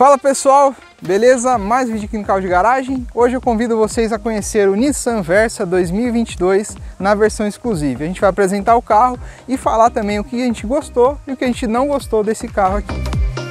Fala pessoal, beleza? Mais vídeo aqui no Carro de Garagem. Hoje eu convido vocês a conhecer o Nissan Versa 2022 na versão exclusiva. A gente vai apresentar o carro e falar também o que a gente gostou e o que a gente não gostou desse carro aqui.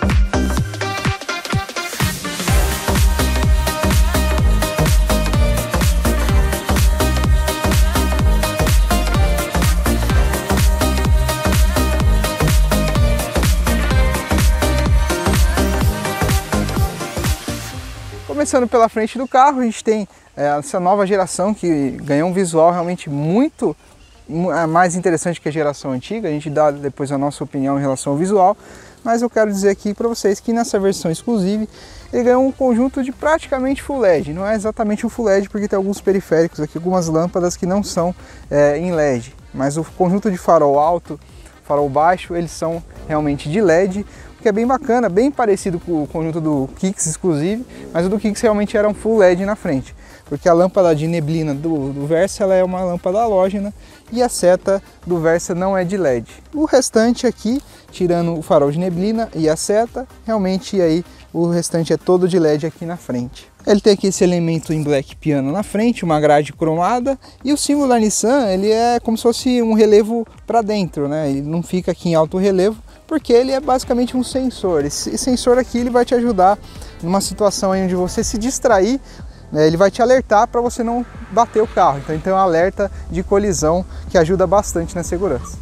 Começando pela frente do carro, a gente tem essa nova geração que ganhou um visual realmente muito mais interessante que a geração antiga. A gente dá depois a nossa opinião em relação ao visual, mas eu quero dizer aqui para vocês que nessa versão exclusiva ele ganhou um conjunto de praticamente Full LED. Não é exatamente um Full LED porque tem alguns periféricos aqui, algumas lâmpadas que não são em LED, mas o conjunto de farol alto, farol baixo, eles são realmente de LED, que é bem bacana, bem parecido com o conjunto do Kicks exclusive, mas o do Kicks realmente era um Full LED na frente, porque a lâmpada de neblina do Versa ela é uma lâmpada halógena e a seta do Versa não é de LED. O restante aqui, tirando o farol de neblina e a seta, realmente aí o restante é todo de LED aqui na frente. Ele tem aqui esse elemento em black piano na frente, uma grade cromada, e o símbolo da Nissan ele é como se fosse um relevo para dentro, né? Ele não fica aqui em alto relevo, porque ele é basicamente um sensor. Esse sensor aqui ele vai te ajudar numa situação onde você se distrair, né? Ele vai te alertar para você não bater o carro. Então tem um alerta de colisão que ajuda bastante na segurança.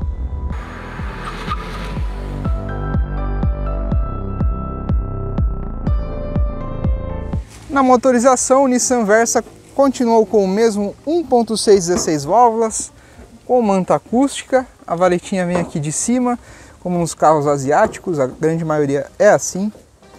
Na motorização, o Nissan Versa continuou com o mesmo 1.6 16 válvulas, com manta acústica. A valetinha vem aqui de cima, como nos carros asiáticos, a grande maioria é assim.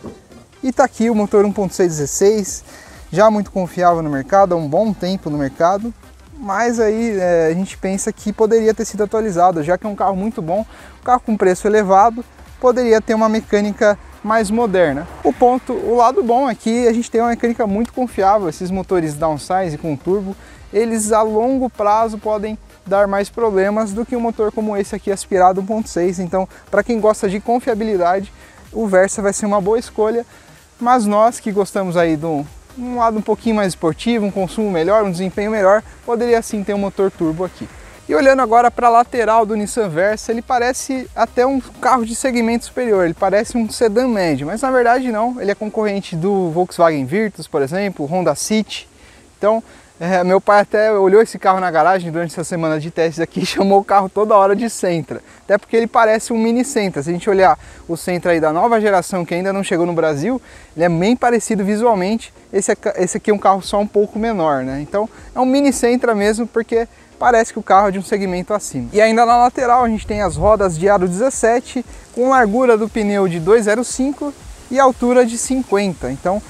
E está aqui o motor 1.6 16, já muito confiável no mercado, há um bom tempo no mercado. Mas aí a gente pensa que poderia ter sido atualizado, já que é um carro muito bom, um carro com preço elevado, poderia ter uma mecânica mais moderna. O lado bom é que a gente tem uma mecânica muito confiável. Esses motores downsize com turbo, eles a longo prazo podem dar mais problemas do que um motor como esse aqui aspirado 1.6. Então, para quem gosta de confiabilidade, o Versa vai ser uma boa escolha. Mas nós que gostamos aí de um lado um pouquinho mais esportivo, um consumo melhor, um desempenho melhor, poderia sim ter um motor turbo aqui. E olhando agora para a lateral do Nissan Versa, ele parece até um carro de segmento superior, ele parece um sedã médio, mas na verdade não, ele é concorrente do Volkswagen Virtus, por exemplo, Honda City. Então, meu pai até olhou esse carro na garagem durante essa semana de testes aqui e chamou o carro toda hora de Sentra, até porque ele parece um mini Sentra. Se a gente olhar o Sentra aí da nova geração que ainda não chegou no Brasil, ele é bem parecido visualmente. Esse aqui é um carro só um pouco menor, né? Então é um mini Sentra mesmo, porque parece que o carro é de um segmento acima. E ainda na lateral a gente tem as rodas de aro 17 com largura do pneu de 2,05 e altura de 50. Então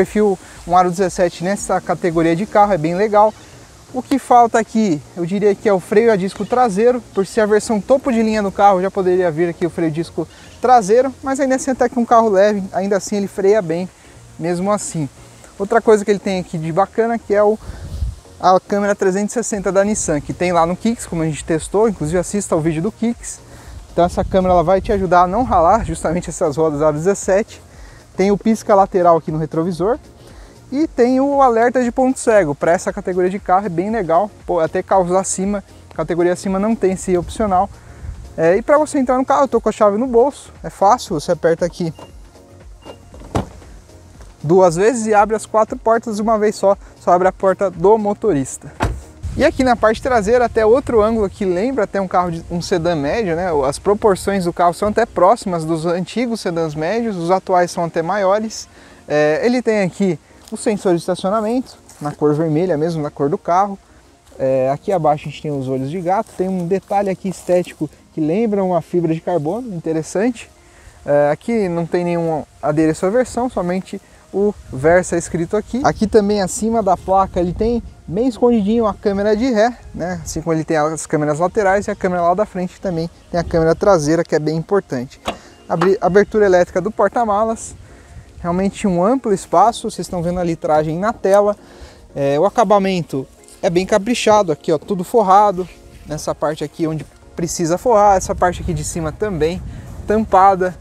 um aro 17 nessa categoria de carro é bem legal. O que falta aqui, eu diria que é o freio a disco traseiro, por ser a versão topo de linha do carro já poderia vir aqui o freio a disco traseiro, mas ainda assim até que um carro leve, ainda assim ele freia bem, mesmo assim. Outra coisa que ele tem aqui de bacana que é a câmera 360 da Nissan, que tem lá no Kicks, como a gente testou, inclusive assista ao vídeo do Kicks. Então essa câmera ela vai te ajudar a não ralar justamente essas rodas aro 17. Tem o pisca lateral aqui no retrovisor e tem o alerta de ponto cego. Para essa categoria de carro é bem legal, até carros acima, categoria acima não tem esse opcional. E para você entrar no carro, eu tô com a chave no bolso, é fácil, você aperta aqui duas vezes e abre as 4 portas de uma vez só abre a porta do motorista. E aqui na parte traseira até outro ângulo que lembra até um carro de um sedã médio, né? As proporções do carro são até próximas dos antigos sedãs médios, os atuais são até maiores. Ele tem aqui o sensor de estacionamento, na cor vermelha mesmo, na cor do carro. Aqui abaixo a gente tem os olhos de gato, tem um detalhe aqui estético que lembra uma fibra de carbono, interessante. Aqui não tem nenhum adereço à versão, somente o Versa escrito aqui. Aqui também acima da placa ele tem bem escondidinho a câmera de ré, né? Assim como ele tem as câmeras laterais e a câmera lá da frente também tem a câmera traseira, que é bem importante. Abertura elétrica do porta-malas, realmente um amplo espaço, vocês estão vendo a litragem na tela. O acabamento é bem caprichado, aqui ó, tudo forrado, nessa parte aqui onde precisa forrar, essa parte aqui de cima também tampada.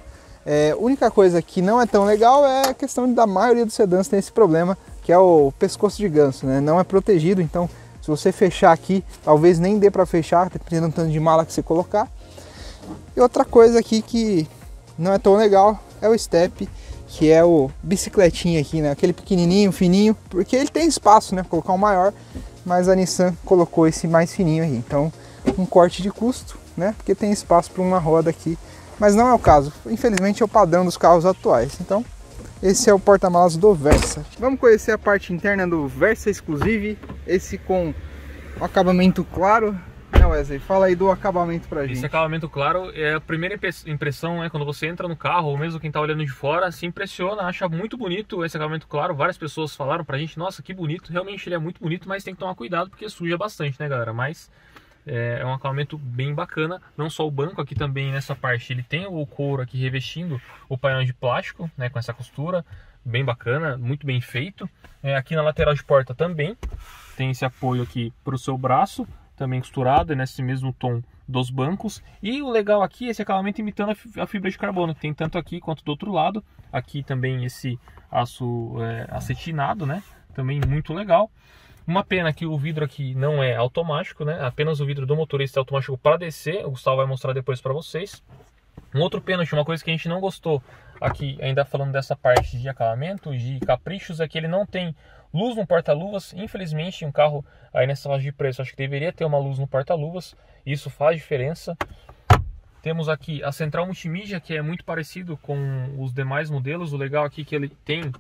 A única coisa que não é tão legal é a questão da maioria dos sedãs tem esse problema, que é o pescoço de ganso, né? Não é protegido, então se você fechar aqui, talvez nem dê para fechar, dependendo do tanto de mala que você colocar. E outra coisa aqui que não é tão legal é o step, que é o bicicletinha aqui, né? Aquele pequenininho, fininho, porque ele tem espaço, né? Colocar um maior, mas a Nissan colocou esse mais fininho aqui. Então, um corte de custo, né? Porque tem espaço para uma roda aqui, mas não é o caso. Infelizmente é o padrão dos carros atuais. Então, esse é o porta-malas do Versa. Vamos conhecer a parte interna do Versa Exclusive, esse com o acabamento claro. Wesley, fala aí do acabamento pra gente. Esse acabamento claro é a primeira impressão, né? Quando você entra no carro, ou mesmo quem tá olhando de fora, se impressiona, acha muito bonito esse acabamento claro. Várias pessoas falaram pra gente, nossa, que bonito. Realmente ele é muito bonito, mas tem que tomar cuidado porque suja bastante, né, galera? Mas é um acabamento bem bacana. Não só o banco, aqui também nessa parte ele tem o couro aqui revestindo o painel de plástico, né? Com essa costura, bem bacana, muito bem feito. Aqui na lateral de porta também tem esse apoio aqui pro seu braço, também costurado, nesse mesmo tom dos bancos. E o legal aqui é esse acabamento imitando a fibra de carbono, que tem tanto aqui quanto do outro lado. Aqui também esse aço acetinado, né? Também muito legal. Uma pena que o vidro aqui não é automático, né? Apenas o vidro do motorista é automático para descer. O Gustavo vai mostrar depois para vocês. Um outro pênalti, uma coisa que a gente não gostou aqui, ainda falando dessa parte de acabamento, de caprichos, é que ele não tem luz no porta-luvas. Infelizmente, um carro aí nessa faixa de preço, acho que deveria ter uma luz no porta-luvas. Isso faz diferença. Temos aqui a central multimídia, que é muito parecido com os demais modelos. O legal aqui é que ele tem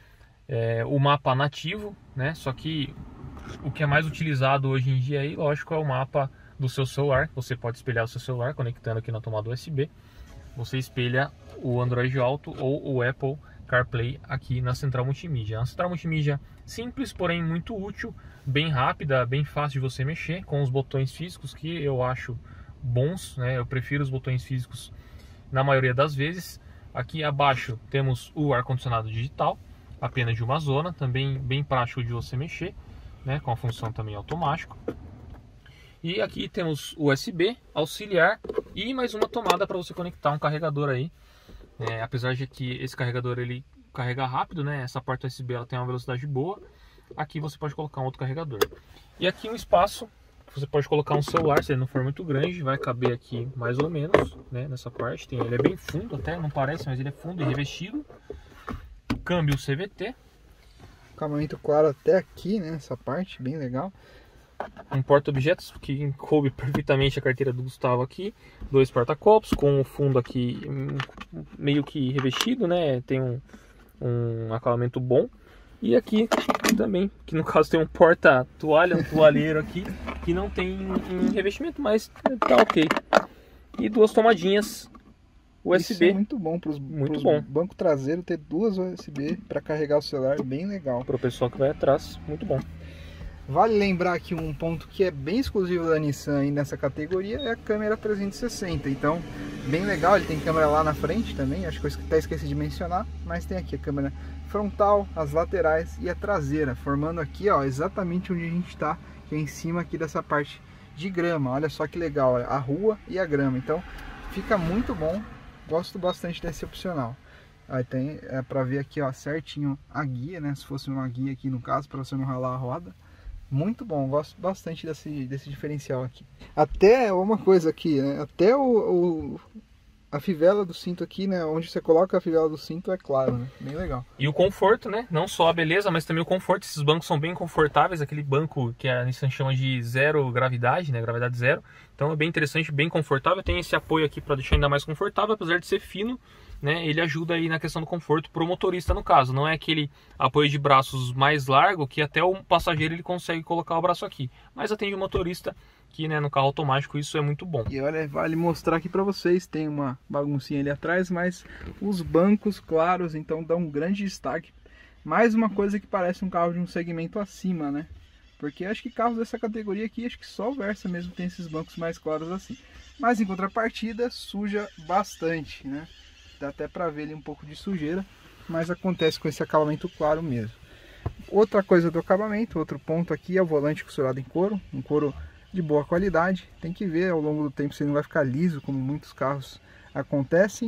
o mapa nativo, né? Só que o que é mais utilizado hoje em dia aí, lógico, é o mapa do seu celular. Você pode espelhar o seu celular conectando aqui na tomada USB. Você espelha o Android Auto ou o Apple CarPlay aqui na central multimídia. É uma central multimídia simples, porém muito útil, bem rápida, bem fácil de você mexer, com os botões físicos que eu acho bons, né? Eu prefiro os botões físicos na maioria das vezes. Aqui abaixo temos o ar-condicionado digital, apenas de uma zona, também bem prático de você mexer, né? Com a função também automático. E aqui temos USB, auxiliar e mais uma tomada para você conectar um carregador aí. Apesar de que esse carregador ele carrega rápido, né? Essa porta USB ela tem uma velocidade boa. Aqui você pode colocar um outro carregador. E aqui um espaço, você pode colocar um celular, se ele não for muito grande, vai caber aqui mais ou menos, né? Nessa parte, ele é bem fundo até, não parece, mas ele é fundo e revestido. Câmbio CVT. Acabamento claro até aqui, né? Essa parte, bem legal. Um porta-objetos que coube perfeitamente a carteira do Gustavo aqui. Dois porta-copos com o fundo aqui meio que revestido, né? Tem um acabamento bom. E aqui também, que no caso tem um porta-toalha, um toalheiro aqui, que não tem um revestimento, mas tá ok. E duas tomadinhas USB. Isso é muito bom para os banco traseiro ter duas USB para carregar o celular, bem legal. Para o pessoal que vai atrás, muito bom. Vale lembrar que um ponto que é bem exclusivo da Nissan aí nessa categoria é a câmera 360. Então, bem legal, ele tem câmera lá na frente também, acho que eu até esqueci de mencionar, mas tem aqui a câmera frontal, as laterais e a traseira, formando aqui, ó, exatamente onde a gente está, que é em cima aqui dessa parte de grama. Olha só que legal, a rua e a grama. Então, fica muito bom, gosto bastante desse opcional. Aí tem para ver aqui, ó, certinho a guia, né, se fosse uma guia aqui no caso, para você não ralar a roda. Muito bom, gosto bastante desse diferencial aqui. Até uma coisa aqui, né? Até a fivela do cinto aqui, né? Onde você coloca a fivela do cinto é claro, né? Bem legal. E o conforto, né? Não só a beleza, mas também o conforto. Esses bancos são bem confortáveis. Aquele banco que a Nissan chama de zero gravidade, né? Gravidade zero. Então é bem interessante, bem confortável. Tem esse apoio aqui para deixar ainda mais confortável, apesar de ser fino, né? Ele ajuda aí na questão do conforto para o motorista, no caso. Não é aquele apoio de braços mais largo que até o passageiro ele consegue colocar o braço aqui. Mas atende o motorista, que, né, no carro automático isso é muito bom. E olha, vale mostrar aqui para vocês, tem uma baguncinha ali atrás, mas os bancos claros, então dão um grande destaque. Mais uma coisa que parece um carro de um segmento acima, né? Porque acho que carros dessa categoria aqui, acho que só o Versa mesmo tem esses bancos mais claros assim. Mas em contrapartida, suja bastante, né? Dá até para ver ali um pouco de sujeira, mas acontece com esse acabamento claro mesmo. Outra coisa do acabamento, outro ponto aqui é o volante costurado em couro, um couro de boa qualidade. Tem que ver ao longo do tempo se ele não vai ficar liso, como muitos carros acontecem.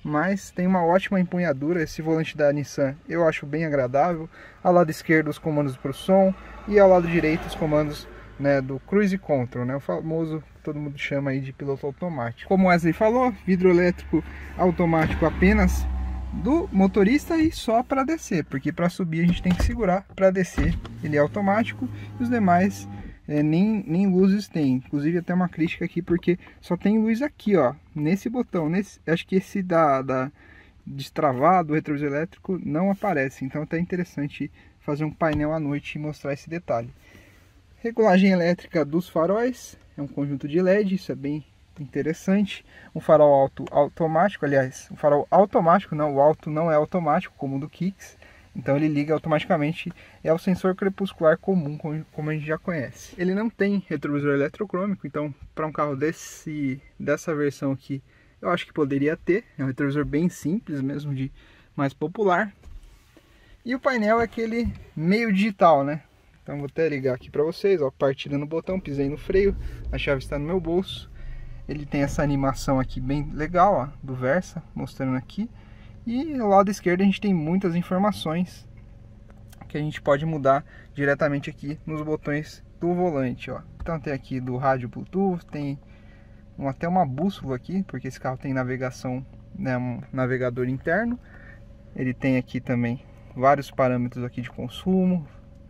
mas tem uma ótima empunhadura. Esse volante da Nissan eu acho bem agradável. Ao lado esquerdo os comandos para o som e ao lado direito os comandos, né, do Cruise Control, né, o famoso que todo mundo chama aí de piloto automático. Como o Wesley falou, vidro elétrico automático apenas do motorista e só para descer, porque para subir a gente tem que segurar, para descer ele é automático e os demais nem luzes tem. Inclusive até uma crítica aqui, porque só tem luz aqui, ó, nesse botão, acho que esse da destravar do retrovisor elétrico não aparece, então é até interessante fazer um painel à noite e mostrar esse detalhe. Regulagem elétrica dos faróis, é um conjunto de LED, isso é bem interessante. Um farol alto automático, aliás, um farol automático, não, o alto não é automático como o do Kicks, então ele liga automaticamente, é o sensor crepuscular comum, como a gente já conhece. Ele não tem retrovisor eletrocrômico, então para um carro dessa versão aqui, eu acho que poderia ter, é um retrovisor bem simples mesmo, de mais popular. E o painel é aquele meio digital, né? Então vou até ligar aqui para vocês, ó, partida no botão, pisei no freio, a chave está no meu bolso. Ele tem essa animação aqui bem legal, ó, do Versa, mostrando aqui. E ao lado esquerdo a gente tem muitas informações que a gente pode mudar diretamente aqui nos botões do volante, ó. Então tem aqui do rádio Bluetooth, tem até uma bússola aqui, porque esse carro tem navegação, né, um navegador interno. Ele tem aqui também vários parâmetros aqui de consumo.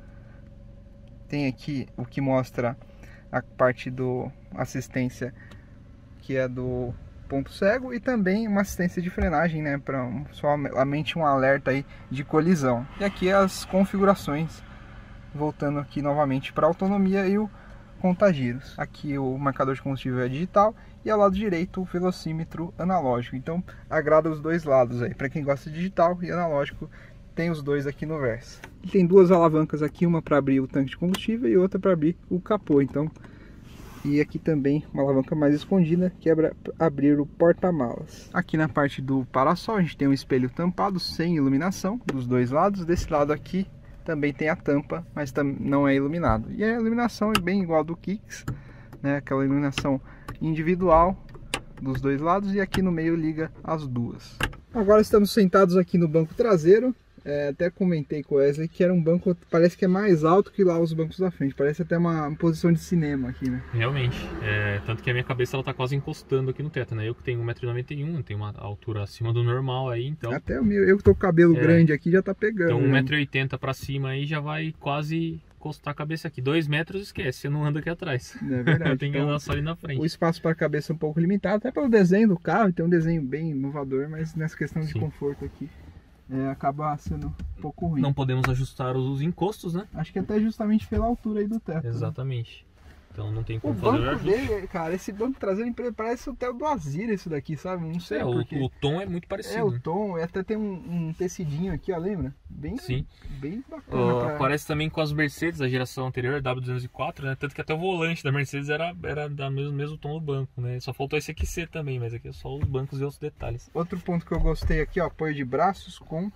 Tem aqui o que mostra a parte do assistência, que é do ponto cego, e também uma assistência de frenagem, né, para somente um alerta aí de colisão. E aqui as configurações, voltando aqui novamente para a autonomia e o contagiros. Aqui o marcador de combustível é digital e ao lado direito o velocímetro analógico. Então agrada os dois lados aí, para quem gosta de digital e analógico. Tem os dois aqui no Versa. E tem duas alavancas aqui, uma para abrir o tanque de combustível e outra para abrir o capô. Então, e aqui também uma alavanca mais escondida, que é para abrir o porta-malas. Aqui na parte do para-sol a gente tem um espelho tampado sem iluminação dos dois lados. Desse lado aqui também tem a tampa, mas não é iluminado. E a iluminação é bem igual do Kicks, né? Aquela iluminação individual dos dois lados, e aqui no meio liga as duas. Agora estamos sentados aqui no banco traseiro. Até comentei com o Wesley que era um banco, parece que é mais alto que lá os bancos da frente, parece até uma posição de cinema aqui, né? Realmente, tanto que a minha cabeça ela tá quase encostando aqui no teto, né? Eu que tenho 1,91 m, tenho uma altura acima do normal aí, então... Até eu que tô com o cabelo grande aqui já tá pegando. Então 1,80 m pra cima aí já vai quase encostar a cabeça aqui. 2 metros, esquece, você não anda aqui atrás. É verdade. Tem que andar só ali na frente. O espaço para a cabeça é um pouco limitado, até pelo desenho do carro, tem um desenho bem inovador, mas nessa questão de conforto aqui, acaba sendo um pouco ruim. Não podemos ajustar os encostos, né? Acho que até justamente pela altura aí do teto. Exatamente. Né? Então não tem O como fazer o banco ajuste. dele, cara, esse banco traseiro parece o Theo do Azira, isso daqui, sabe? Não sei porquê. O tom é muito parecido. O tom, até tem um tecidinho aqui, ó, lembra? Sim. Bem bacana. Parece também com as Mercedes, a geração anterior, W204, né? Tanto que até o volante da Mercedes era da mesmo tom do banco, né? Só faltou esse aqui ser também, mas aqui é só os bancos e outros detalhes. Outro ponto que eu gostei aqui, ó, apoio de braços com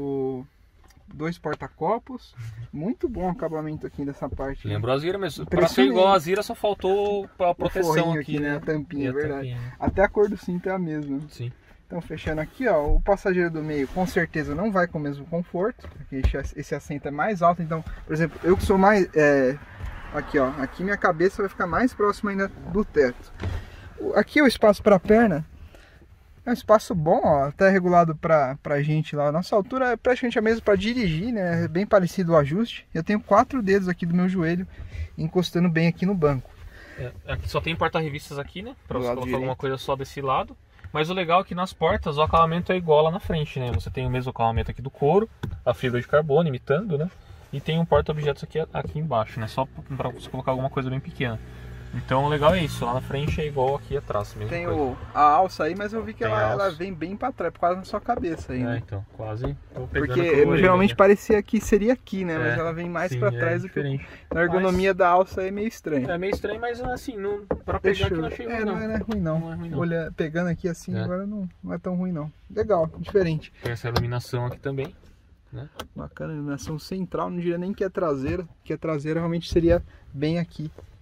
dois porta-copos. Muito bom o acabamento aqui dessa parte. Lembrou a Zira mesmo. Para ser igual a Zira, só faltou a proteção aqui, né? né? A tampinha, é verdade. Tampinha. Até a cor do cinto é a mesma. Sim. Então, fechando aqui, ó, o passageiro do meio com certeza não vai com o mesmo conforto, porque esse assento é mais alto. Então, por exemplo, eu que sou mais... aqui, ó, aqui minha cabeça vai ficar mais próxima ainda do teto. Aqui o espaço para a perna é um espaço bom, ó, até regulado pra gente lá. Nossa altura é praticamente a mesma para dirigir, né? É bem parecido o ajuste. Eu tenho 4 dedos aqui do meu joelho encostando bem aqui no banco. Aqui só tem porta-revistas aqui, né? Para você colocar direito. alguma coisa só desse lado. Mas o legal é que nas portas o acabamento é igual lá na frente, né? Você tem o mesmo acabamento aqui do couro, a fibra de carbono imitando, né? E tem um porta-objetos aqui embaixo, né? Só para você colocar alguma coisa bem pequena. Então o legal é isso, lá na frente é igual aqui atrás mesmo. Tem a alça aí, mas eu vi que ela vem bem para trás, quase na sua cabeça aí, né? Então, quase tô pegando. Porque geralmente parecia que seria aqui, né? Mas ela vem mais para trás do que a ergonomia da alça é meio estranha. É meio estranho, mas assim, para pegar aqui não achei ruim, não é ruim não. Não é ruim não. Olha, pegando aqui assim, agora não é tão ruim não. Legal, diferente. Tem essa iluminação aqui também, né? Bacana, iluminação central, não diria nem que é traseira, que a traseira realmente seria bem aqui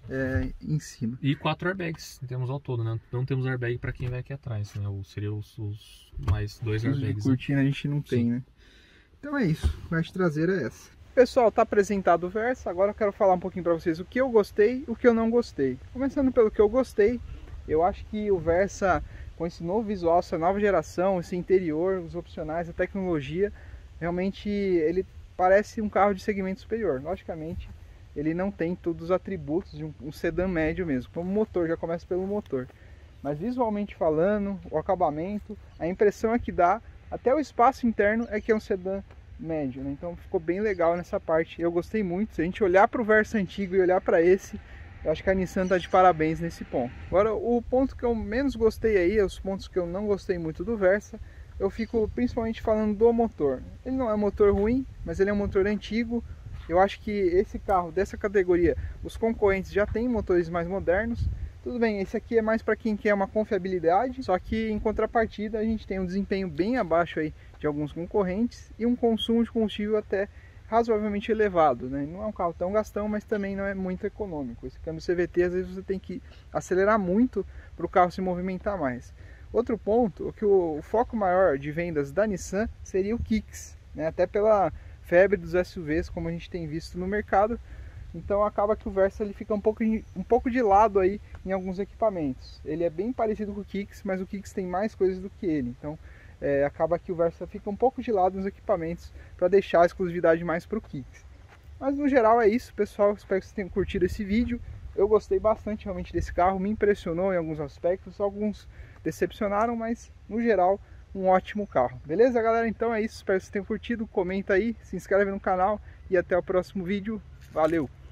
em cima. E 4 airbags temos ao todo, né? Não temos airbag para quem vai aqui atrás, né? Seria os mais 2 airbags. De cortina, né? A gente não tem, Sim. né? Então é isso, a parte traseira é essa. Pessoal, tá apresentado o Versa, agora eu quero falar um pouquinho para vocês o que eu gostei e o que eu não gostei. Começando pelo que eu gostei, eu acho que o Versa, com esse novo visual, essa nova geração, esse interior, os opcionais, a tecnologia, realmente ele parece um carro de segmento superior. Logicamente, ele não tem todos os atributos de um sedã médio mesmo, como o motor, já começa pelo motor. Mas visualmente falando, o acabamento, a impressão é que dá, até o espaço interno é que é um sedã médio, né? Então ficou bem legal nessa parte, eu gostei muito. Se a gente olhar para o Versa antigo e olhar para esse, eu acho que a Nissan está de parabéns nesse ponto. Agora, o ponto que eu menos gostei aí, os pontos que eu não gostei muito do Versa, eu fico principalmente falando do motor. Ele não é um motor ruim, mas ele é um motor antigo. Eu acho que esse carro dessa categoria, os concorrentes já têm motores mais modernos. Tudo bem, esse aqui é mais para quem quer uma confiabilidade, só que em contrapartida a gente tem um desempenho bem abaixo aí de alguns concorrentes e um consumo de combustível até razoavelmente elevado, né? Não é um carro tão gastão, mas também não é muito econômico. Esse câmbio CVT, às vezes você tem que acelerar muito para o carro se movimentar mais. Outro ponto, que o foco maior de vendas da Nissan seria o Kicks, né? Até pela febre dos SUVs, como a gente tem visto no mercado. Então acaba que o Versa ele fica um pouco de lado aí em alguns equipamentos. Ele é bem parecido com o Kicks, mas o Kicks tem mais coisas do que ele. Então acaba que o Versa fica um pouco de lado nos equipamentos para deixar a exclusividade mais para o Kicks. Mas no geral é isso, pessoal. Espero que vocês tenham curtido esse vídeo. Eu gostei bastante realmente desse carro, me impressionou em alguns aspectos, alguns decepcionaram, mas no geral um ótimo carro. Beleza, galera? Então é isso, espero que vocês tenham curtido. Comenta aí, se inscreve no canal e até o próximo vídeo. Valeu!